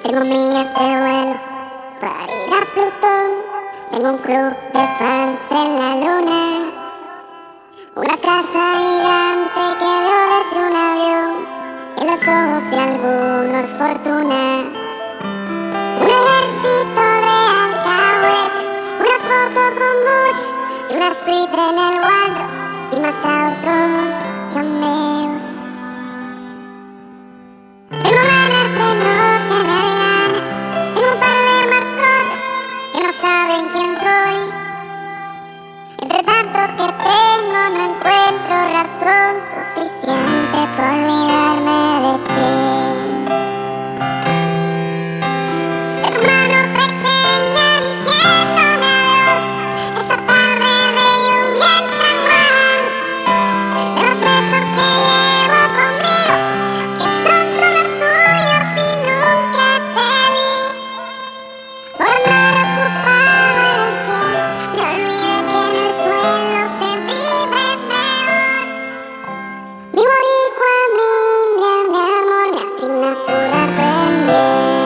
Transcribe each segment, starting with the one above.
Tengo millas de vuelo para ir a Plutón. Tengo un club de fans en la luna. Una casa gigante que veo desde un avión. En los ojos de algunos fortuna. Un ejército de alcahuetes. Una foto con Bush y una suite en el Waldorf. Y más autos que amigos. Tengo ganas de no tener ganas. Tengo un par de mascotas que no saben quién soy. Entre tanto que tengo no encuentro razón suficiente para olvidarme de ti. De tu mano pequeña diciéndome adiós. Esa tarde de lluvia en San Juan. De los besos que llevo conmigo, que son solo tuyos y nunca te di. Por andar ocupada en el cielo, me olvidé que en el suelo se vive mejor. Mi boricua, mi India, mi amor, mi asignatura pendiente.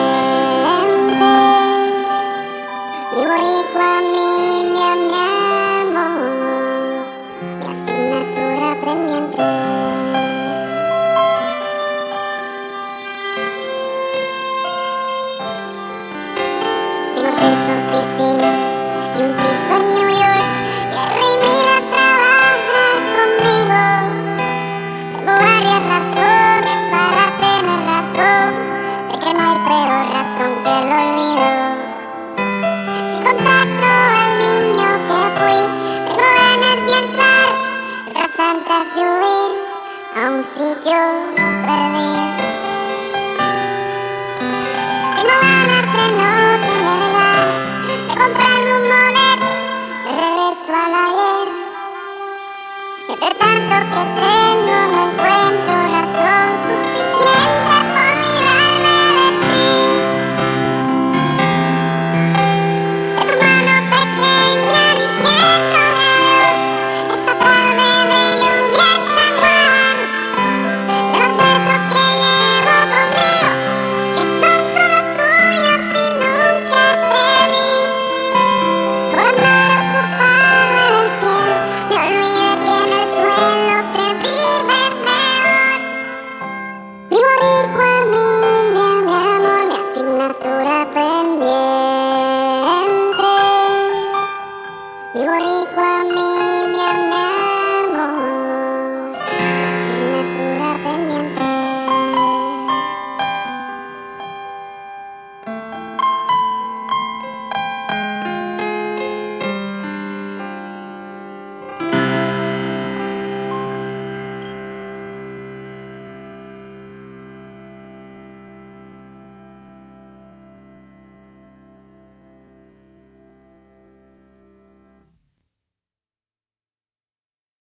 Mi boricua, mi India, mi amor, mi asignatura pendiente. Tengo 3 oficinas y un piso en New York. Y el rey Midas trabaja conmigo. Tengo varias razones para tener razón de que no hay peor razón que el olvido. Si contacto al niño que fui, tengo ganas de entrar, otras tantas de huir a un sitio perdido. Tengo ganas de no tener ganas, de comprarme un boleto de regreso al ayer. Entre tanto que tengo no encuentro